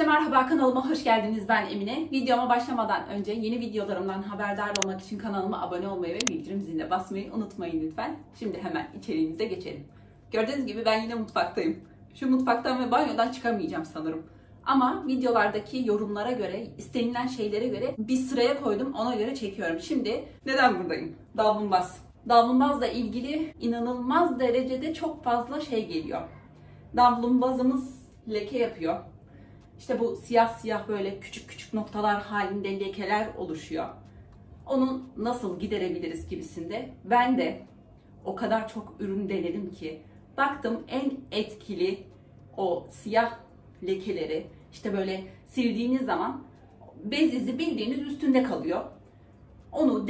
Herkese merhaba, kanalıma hoş geldiniz. Ben Emine. Videoma başlamadan önce yeni videolarımdan haberdar olmak için kanalıma abone olmayı ve bildirim ziline basmayı unutmayın lütfen. Şimdi hemen içeriğimize geçelim. Gördüğünüz gibi ben yine mutfaktayım. Şu mutfaktan ve banyodan çıkamayacağım sanırım. Ama videolardaki yorumlara göre, istenilen şeylere göre bir sıraya koydum, ona göre çekiyorum. Şimdi neden buradayım? Davlumbaz. Davlumbazla ilgili inanılmaz derecede çok fazla şey geliyor. Davlumbazımız leke yapıyor. İşte bu siyah siyah böyle küçük küçük noktalar halinde lekeler oluşuyor. Onu nasıl giderebiliriz gibisinde. Ben de o kadar çok ürün denedim ki baktım en etkili o siyah lekeleri işte böyle sildiğiniz zaman bez izi bildiğiniz üstünde kalıyor. Onu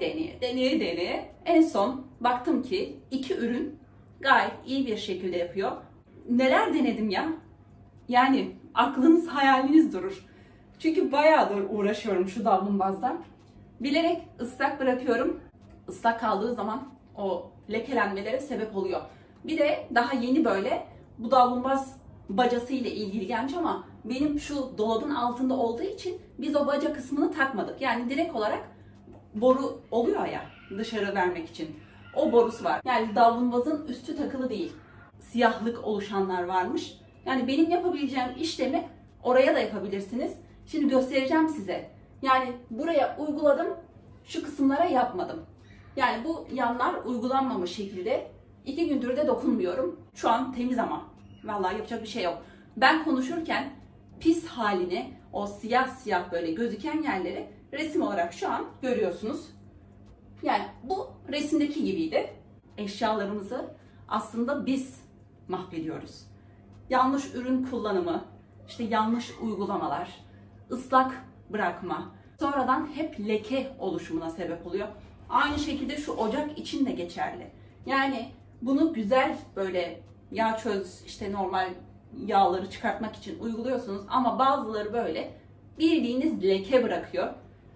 deneye en son baktım ki iki ürün gayet iyi bir şekilde yapıyor. Neler denedim ya? Yani aklınız hayaliniz durur. Çünkü bayağıdır uğraşıyorum şu davlumbazda. Bilerek ıslak bırakıyorum. Islak kaldığı zaman o lekelenmelere sebep oluyor. Bir de daha yeni böyle bu davlumbaz bacası ile ilgili gelmiş ama benim şu dolabın altında olduğu için biz o baca kısmını takmadık. Yani direkt olarak boru oluyor ya dışarı vermek için. O borusu var. Yani davlumbazın üstü takılı değil. Siyahlık oluşanlar varmış. Yani benim yapabileceğim işlemi oraya da yapabilirsiniz. Şimdi göstereceğim size. Yani buraya uyguladım, şu kısımlara yapmadım. Yani bu yanlar uygulanmamış şekilde 2 gündür de dokunmuyorum. Şu an temiz ama. Vallahi yapacak bir şey yok. Ben konuşurken pis halini, o siyah siyah böyle gözüken yerleri resim olarak şu an görüyorsunuz. Yani bu resimdeki gibiydi. Eşyalarımızı aslında biz mahvediyoruz. Yanlış ürün kullanımı, işte yanlış uygulamalar, ıslak bırakma, sonradan hep leke oluşumuna sebep oluyor. Aynı şekilde şu ocak için de geçerli. Yani bunu güzel böyle yağ çöz, işte normal yağları çıkartmak için uyguluyorsunuz ama bazıları böyle bildiğiniz leke bırakıyor.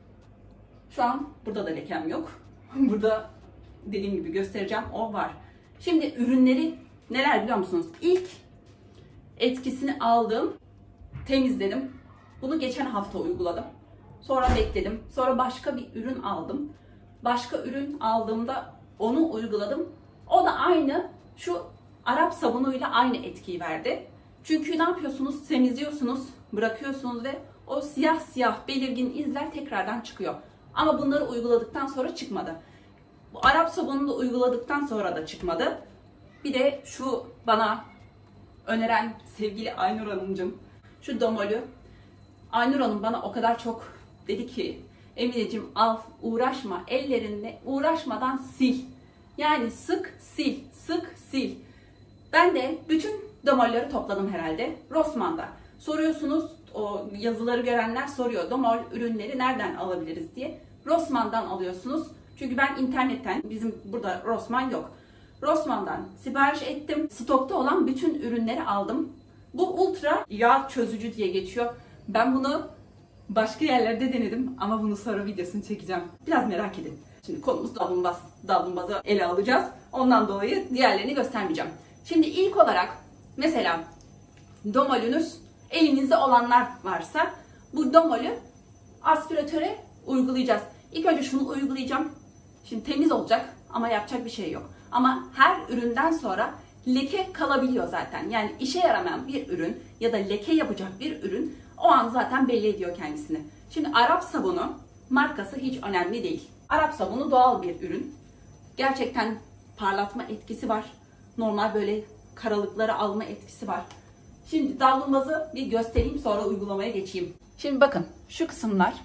Şu an burada da lekem yok. Burada dediğim gibi göstereceğim, o var. Şimdi ürünleri neler biliyor musunuz? İlk etkisini aldım, temizledim. Bunu geçen hafta uyguladım. Sonra bekledim. Sonra başka bir ürün aldım. Başka ürün aldığımda onu uyguladım. O da aynı şu Arap sabunuyla aynı etkiyi verdi. Çünkü ne yapıyorsunuz? Temizliyorsunuz, bırakıyorsunuz ve o siyah siyah belirgin izler tekrardan çıkıyor. Ama bunları uyguladıktan sonra çıkmadı. Bu Arap sabununu da uyguladıktan sonra da çıkmadı. Bir de şu bana öneren sevgili Aynur Hanımcığım, şu Domol'ü. Aynur Hanım bana o kadar çok dedi ki, Emineciğim al, uğraşma, ellerinle uğraşmadan sil. Yani sık sil, sık sil. Ben de bütün Domol'ları topladım herhalde Rossmann'da. Soruyorsunuz, o yazıları görenler soruyor, Domol ürünleri nereden alabiliriz diye. Rossmann'dan alıyorsunuz. Çünkü ben internetten, bizim burada Rossmann yok. Rossmann'dan sipariş ettim. Stokta olan bütün ürünleri aldım. Bu ultra yağ çözücü diye geçiyor. Ben bunu başka yerlerde denedim ama bunu sonra videosunu çekeceğim. Biraz merak edin. Şimdi konumuz davlumbaz. Davlumbazı ele alacağız. Ondan dolayı diğerlerini göstermeyeceğim. Şimdi ilk olarak mesela Domol'ünüz elinizde olanlar varsa bu Domol'ü aspiratöre uygulayacağız. İlk önce şunu uygulayacağım. Şimdi temiz olacak ama yapacak bir şey yok. Ama her üründen sonra leke kalabiliyor zaten. Yani işe yaramayan bir ürün ya da leke yapacak bir ürün o an zaten belli ediyor kendisini. Şimdi Arap sabunu markası hiç önemli değil. Arap sabunu doğal bir ürün. Gerçekten parlatma etkisi var. Normal böyle karalıkları alma etkisi var. Şimdi davlumbazı bir göstereyim, sonra uygulamaya geçeyim. Şimdi bakın şu kısımlar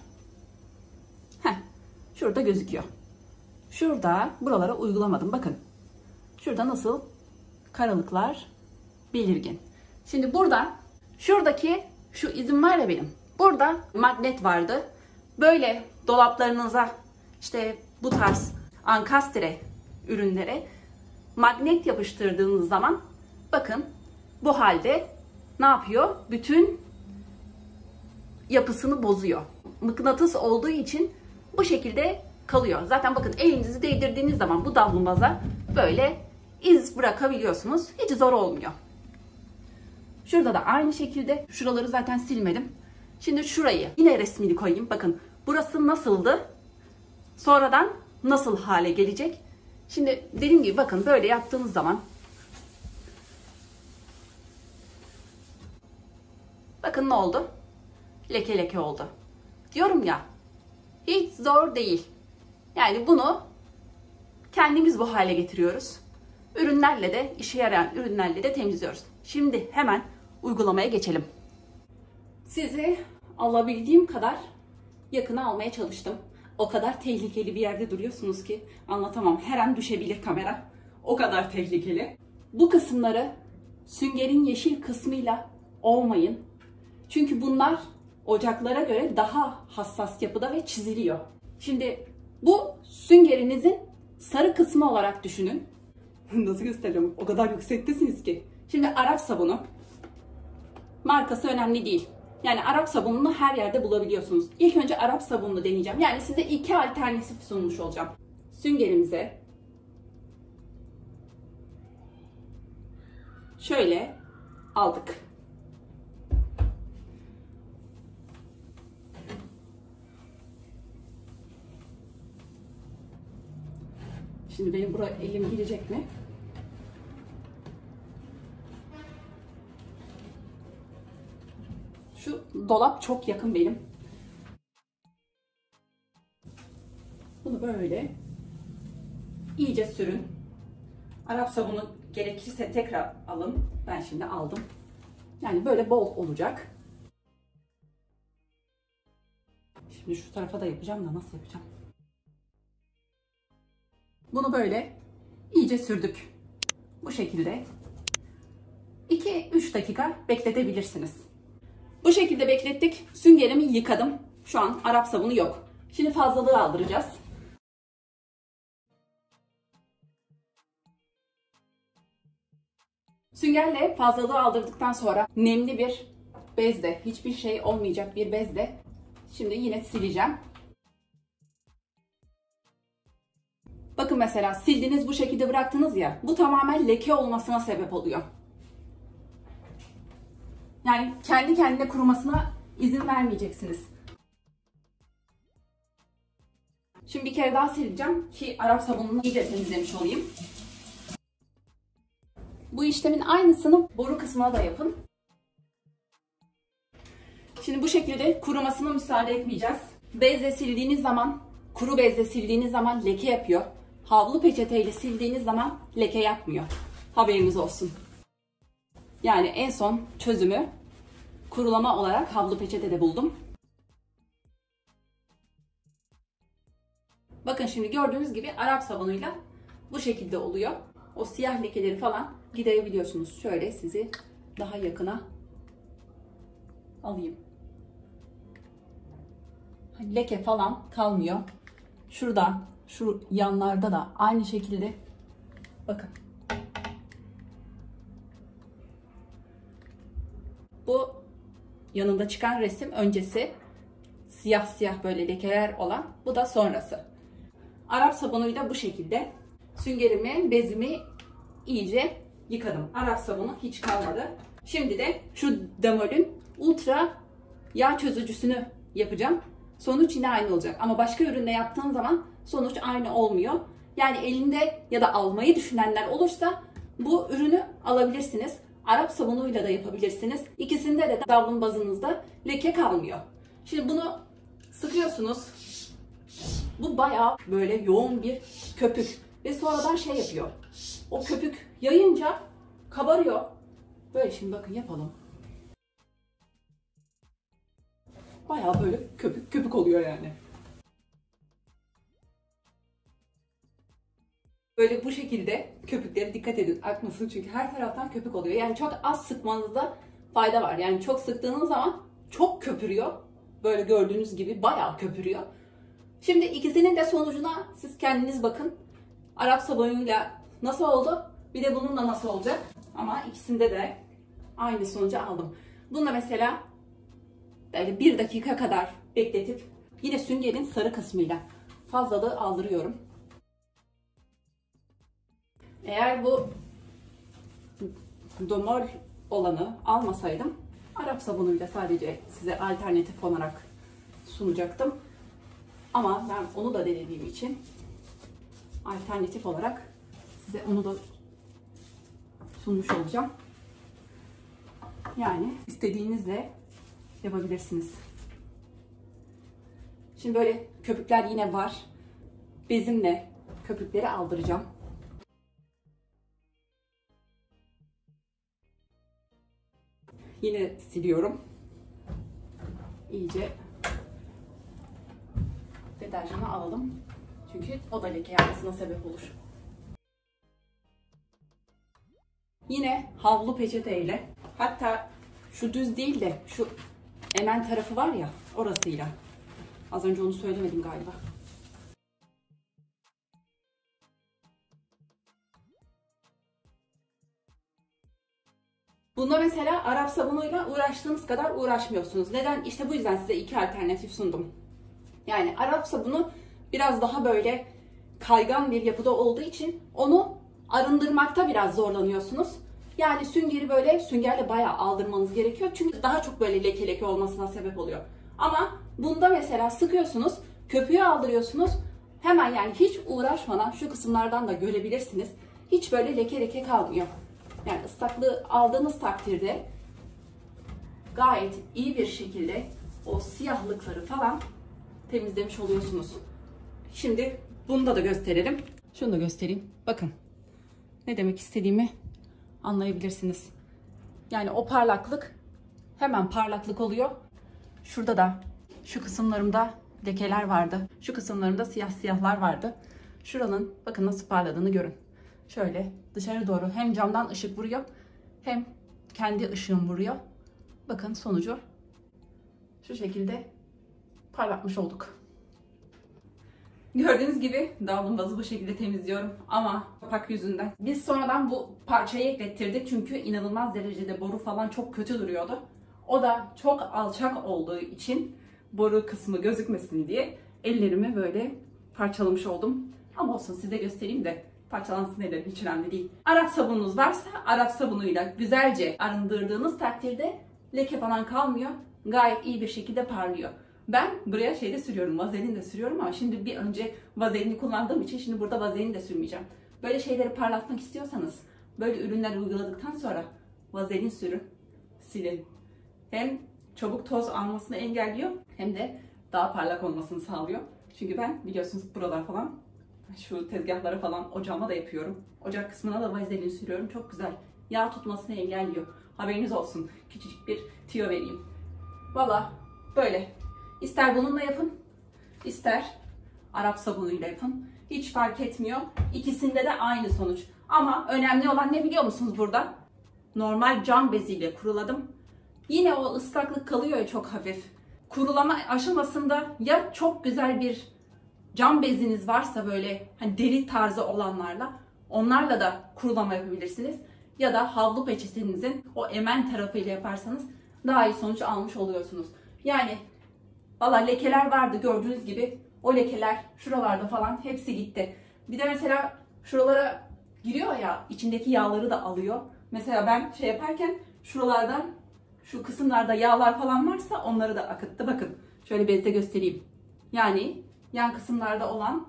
şurada gözüküyor. Şurada buralara uygulamadım. Bakın. Şurada nasıl karalıklar belirgin. Şimdi burada şuradaki şu izim var ya benim. Burada magnet vardı. Böyle dolaplarınıza işte bu tarz ankastre ürünlere magnet yapıştırdığınız zaman bakın bu halde ne yapıyor? Bütün yapısını bozuyor. Mıknatıs olduğu için bu şekilde kalıyor. Zaten bakın elinizi değdirdiğiniz zaman bu davlumbaza böyle iz bırakabiliyorsunuz. Hiç zor olmuyor. Şurada da aynı şekilde. Şuraları zaten silmedim. Şimdi şurayı yine resmini koyayım. Bakın burası nasıldı? Sonradan nasıl hale gelecek? Şimdi dediğim gibi bakın böyle yaptığınız zaman bakın ne oldu? Leke leke oldu. Diyorum ya, hiç zor değil. Yani bunu kendimiz bu hale getiriyoruz. Ürünlerle de, işe yarayan ürünlerle de temizliyoruz. Şimdi hemen uygulamaya geçelim. Sizi alabildiğim kadar yakına almaya çalıştım. O kadar tehlikeli bir yerde duruyorsunuz ki anlatamam. Her an düşebilir kamera. O kadar tehlikeli. Bu kısımları süngerin yeşil kısmıyla ovmayın. Çünkü bunlar ocaklara göre daha hassas yapıda ve çiziliyor. Şimdi bu süngerinizin sarı kısmı olarak düşünün. Nasıl göstereceğim? O kadar yüksektesiniz ki. Şimdi Arap sabunu. Markası önemli değil. Yani Arap sabununu her yerde bulabiliyorsunuz. İlk önce Arap sabununu deneyeceğim. Yani size iki alternatif sunmuş olacağım. Süngerimize şöyle aldık. Şimdi benim buraya elim girecek mi? Şu dolap çok yakın benim. Bunu böyle iyice sürün. Arap sabunu gerekirse tekrar alın. Ben şimdi aldım. Yani böyle bol olacak. Şimdi şu tarafa da yapacağım da nasıl yapacağım? Bunu böyle iyice sürdük. Bu şekilde 2-3 dakika bekletebilirsiniz. Bu şekilde beklettik. Süngerimi yıkadım. Şu an Arap sabunu yok. Şimdi fazlalığı aldıracağız. Süngerle fazlalığı aldırdıktan sonra nemli bir bezle, hiçbir şey olmayacak bir bezle şimdi yine sileceğim. Bakın mesela sildiniz, bu şekilde bıraktınız ya, bu tamamen leke olmasına sebep oluyor. Yani kendi kendine kurumasına izin vermeyeceksiniz. Şimdi bir kere daha sileceğim ki Arap sabununu iyice temizlemiş olayım. Bu işlemin aynısını boru kısmına da yapın. Şimdi bu şekilde kurumasına müsaade etmeyeceğiz. Bezle sildiğiniz zaman, kuru bezle sildiğiniz zaman leke yapıyor. Havlu peçeteyle sildiğiniz zaman leke yapmıyor. Haberiniz olsun. Yani en son çözümü kurulama olarak havlu peçetede buldum. Bakın şimdi gördüğünüz gibi Arap sabunuyla bu şekilde oluyor. O siyah lekeleri falan giderebiliyorsunuz. Şöyle sizi daha yakına alayım. Leke falan kalmıyor. Şurada, şu yanlarda da aynı şekilde. Bakın. Bu yanında çıkan resim öncesi. Siyah siyah böyle lekeler olan. Bu da sonrası. Arap sabunuyla bu şekilde süngerimi, bezimi iyice yıkadım. Arap sabunu hiç kalmadı. Şimdi de şu Demol'ün ultra yağ çözücüsünü yapacağım. Sonuç yine aynı olacak. Ama başka ürünle yaptığın zaman sonuç aynı olmuyor. Yani elinde ya da almayı düşünenler olursa bu ürünü alabilirsiniz. Arap sabunuyla da yapabilirsiniz. İkisinde de davlumbazınızda leke kalmıyor. Şimdi bunu sıkıyorsunuz. Bu bayağı böyle yoğun bir köpük. Ve sonradan şey yapıyor. O köpük yayınca kabarıyor. Böyle şimdi bakın yapalım. Bayağı böyle köpük köpük oluyor yani. Böyle bu şekilde köpüklere dikkat edin. Akmasın çünkü her taraftan köpük oluyor. Yani çok az sıkmanızda fayda var. Yani çok sıktığınız zaman çok köpürüyor. Böyle gördüğünüz gibi bayağı köpürüyor. Şimdi ikisinin de sonucuna siz kendiniz bakın. Arap sabunuyla nasıl oldu? Bir de bununla nasıl olacak? Ama ikisinde de aynı sonucu aldım. Bununla mesela böyle 1 dakika kadar bekletip yine süngerin sarı kısmıyla fazlalığı aldırıyorum. Eğer bu Demol olanı almasaydım Arap sabunuyla sadece size alternatif olarak sunacaktım. Ama ben onu da denediğim için alternatif olarak size onu da sunmuş olacağım. Yani istediğinizle yapabilirsiniz. Şimdi böyle köpükler yine var. Bezimle köpükleri aldıracağım. Yine siliyorum. İyice deterjanı alalım. Çünkü o da leke yapmasına sebep olur. Yine havlu peçeteyle, hatta şu düz değil de şu emen tarafı var ya, orasıyla. Az önce onu söylemedim galiba. Bunda mesela Arap sabunuyla uğraştığınız kadar uğraşmıyorsunuz. Neden? İşte bu yüzden size iki alternatif sundum. Yani Arap sabunu biraz daha böyle kaygan bir yapıda olduğu için onu arındırmakta biraz zorlanıyorsunuz. Yani süngeri böyle süngerle bayağı aldırmanız gerekiyor. Çünkü daha çok böyle leke leke olmasına sebep oluyor. Ama bunda mesela sıkıyorsunuz, köpüğü aldırıyorsunuz. Hemen yani hiç uğraşmadan şu kısımlardan da görebilirsiniz. Hiç böyle leke leke kalmıyor. Yani ıslaklığı aldığınız takdirde gayet iyi bir şekilde o siyahlıkları falan temizlemiş oluyorsunuz. Şimdi bunu da gösterelim. Şunu da göstereyim. Bakın. Ne demek istediğimi anlayabilirsiniz. Yani o parlaklık hemen parlaklık oluyor. Şurada da şu kısımlarımda lekeler vardı. Şu kısımlarımda siyah siyahlar vardı. Şuranın bakın nasıl parladığını görün. Şöyle dışarı doğru hem camdan ışık vuruyor hem kendi ışığım vuruyor. Bakın sonucu şu şekilde parlatmış olduk. Gördüğünüz gibi davlumbazı bu şekilde temizliyorum ama kapak yüzünden. Biz sonradan bu parçayı eklettirdik çünkü inanılmaz derecede boru falan çok kötü duruyordu. O da çok alçak olduğu için boru kısmı gözükmesin diye ellerimi böyle parçalamış oldum. Ama olsun size göstereyim de parçalansın ellerim, hiç önemli değil. Arap sabununuz varsa Arap sabunuyla güzelce arındırdığınız takdirde leke falan kalmıyor. Gayet iyi bir şekilde parlıyor. Ben buraya şeyde sürüyorum, vazelin de sürüyorum ama şimdi bir önce vazelini kullandığım için şimdi burada vazelini de sürmeyeceğim. Böyle şeyleri parlatmak istiyorsanız böyle ürünler uyguladıktan sonra vazelin sürün, silin. Hem çabuk toz almasını engelliyor hem de daha parlak olmasını sağlıyor. Çünkü ben biliyorsunuz buralar falan, şu tezgahlara falan ocağıma da yapıyorum. Ocak kısmına da vazelin sürüyorum. Çok güzel. Yağ tutmasını engelliyor. Haberiniz olsun. Küçücük bir tüyo vereyim. Valla böyle. İster bununla yapın, ister Arap sabunuyla yapın. Hiç fark etmiyor. İkisinde de aynı sonuç. Ama önemli olan ne biliyor musunuz burada? Normal cam beziyle kuruladım. Yine o ıslaklık kalıyor ya çok hafif. Kurulama aşamasında ya çok güzel bir cam beziniz varsa böyle hani deri tarzı olanlarla, onlarla da kurulama yapabilirsiniz. Ya da havlu peçetenizin o emen tarafıyla yaparsanız daha iyi sonuç almış oluyorsunuz. Yani valla lekeler vardı gördüğünüz gibi. O lekeler şuralarda falan hepsi gitti. Bir de mesela şuralara giriyor ya, içindeki yağları da alıyor. Mesela ben şey yaparken şuralardan, şu kısımlarda yağlar falan varsa onları da akıttı. Bakın şöyle bezde göstereyim. Yani yan kısımlarda olan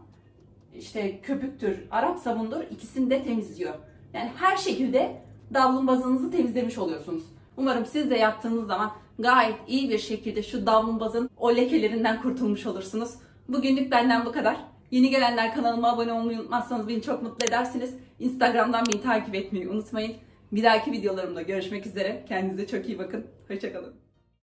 işte köpüktür, Arap sabundur, ikisini de temizliyor. Yani her şekilde davlumbazınızı temizlemiş oluyorsunuz. Umarım siz de yaptığınız zaman gayet iyi bir şekilde şu davlumbazın o lekelerinden kurtulmuş olursunuz. Bugünlük benden bu kadar. Yeni gelenler kanalıma abone olmayı unutmazsanız beni çok mutlu edersiniz. Instagram'dan beni takip etmeyi unutmayın. Bir dahaki videolarımda görüşmek üzere. Kendinize çok iyi bakın. Hoşça kalın.